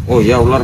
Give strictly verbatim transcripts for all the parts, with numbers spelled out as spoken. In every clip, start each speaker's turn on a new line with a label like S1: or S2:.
S1: Oh ya ular.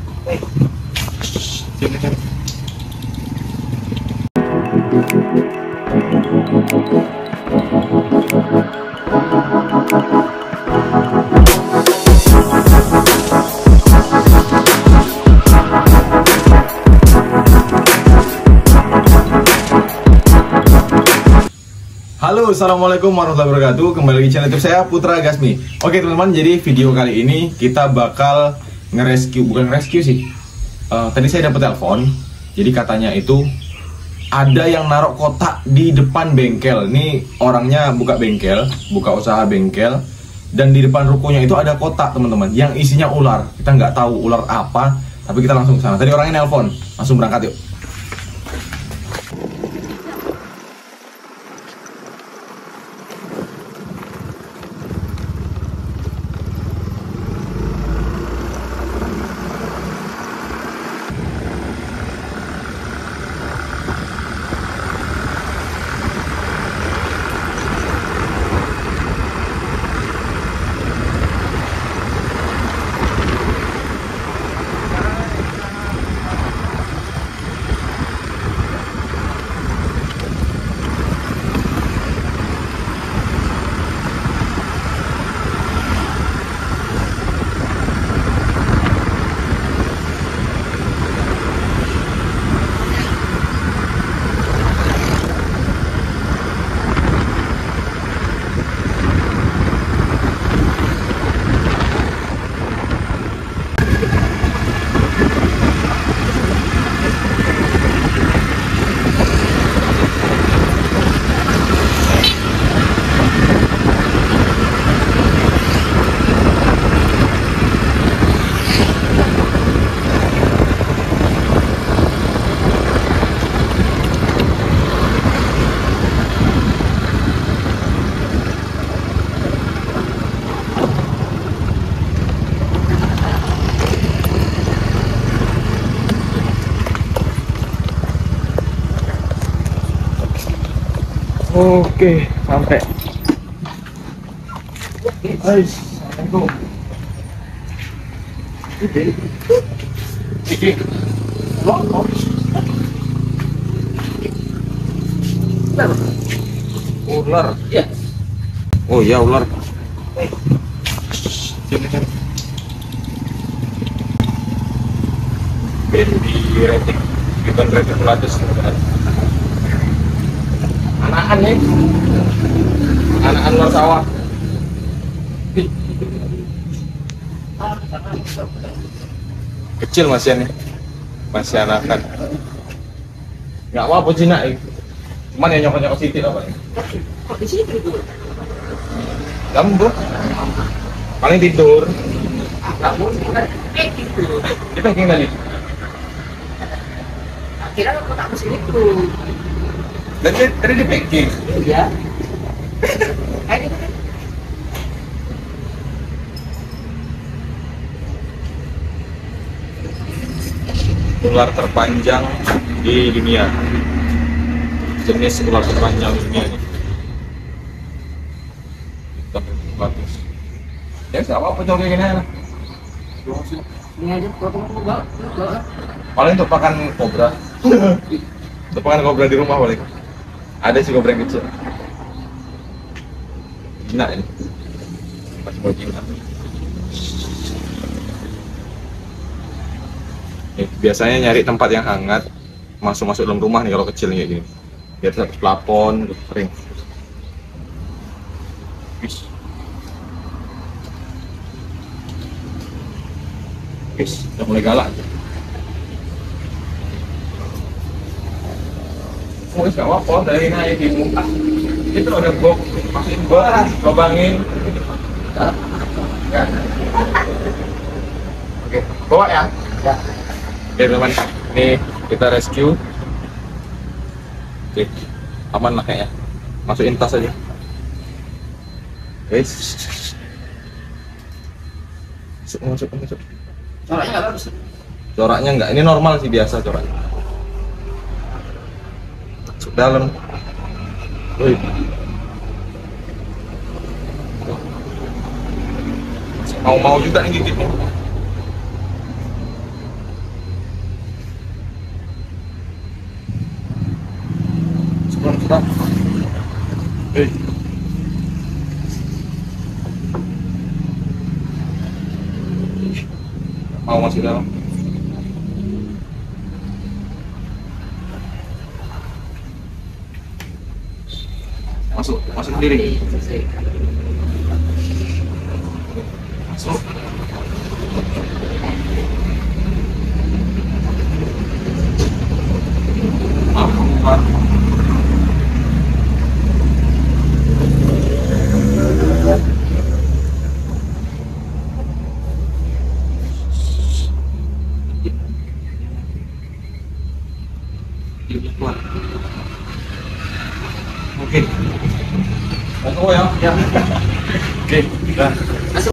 S2: Halo, assalamualaikum warahmatullahi wabarakatuh. Kembali lagi di channel YouTube saya, Putra Gasmi. Oke teman-teman, jadi video kali ini kita bakal nge-rescue, bukan rescue sih. uh, Tadi saya dapat telepon. Jadi katanya itu ada yang naruh kotak di depan bengkel. Ini orangnya buka bengkel, buka usaha bengkel. Dan di depan rukonya itu ada kotak teman-teman, yang isinya ular. Kita nggak tahu ular apa, tapi kita langsung ke sana. Tadi orangnya nelpon, langsung berangkat yuk. Oke, sampai. Assalamualaikum.
S1: Ular.
S3: Ya.
S1: Oh ya ular. Ben di rating, bukan rating pelatus. Anakan nih, anakan luar sawah. Kecil masih nih, masih anakan. Nggak apa-apa Cina, cuman yang nyokok-nyokok sitit apa nih?
S3: Kok di situ itu?
S1: Kamu bro, paling tidur.
S3: Kamu kan kayak gitu.
S1: Di packing tadi.
S3: Akhirnya aku tak mesin itu.
S1: Tadi tadi di packing.
S3: Iya. Kayak gitu kan?
S1: Ular terpanjang di dunia, jenis ular terpanjang di dunia ini. Bagus. Ya siapa apa coba kayak gini ya?
S3: Ini aja potong enggak, enggak.
S1: Paling untuk pakan kobra. Untuk pakan kobra di rumah paling. Ada sih kobra yang kecil. Cina ini. Masih mau Cina. Nih, biasanya nyari tempat yang hangat, masuk-masuk dalam rumah nih kalau kecil kayak gini. Biar tetap plafon, kering. Wis. Wis, udah mulai galak. Oh, nggak apa-apa, dari naik di muka. Itu ada box, masukin box, lubangin. Ya. Oke, bawa ya.
S3: Ya.
S1: Oke teman, ini kita rescue. Oke, aman lah kayaknya. Masukin tas aja. Guys, masuk, masuk, masuk.
S3: Coraknya enggak bagus.
S1: Coraknya enggak, ini normal sih, biasa coraknya. Masuk dalam. Wih. Mau-mau juga nih gigitnya. Eh. Mau masuk dalam. Masuk, masuk sendiri. Masuk. Maaf, Pak. Oke. Tunggu ya. Ya. Oke, dah.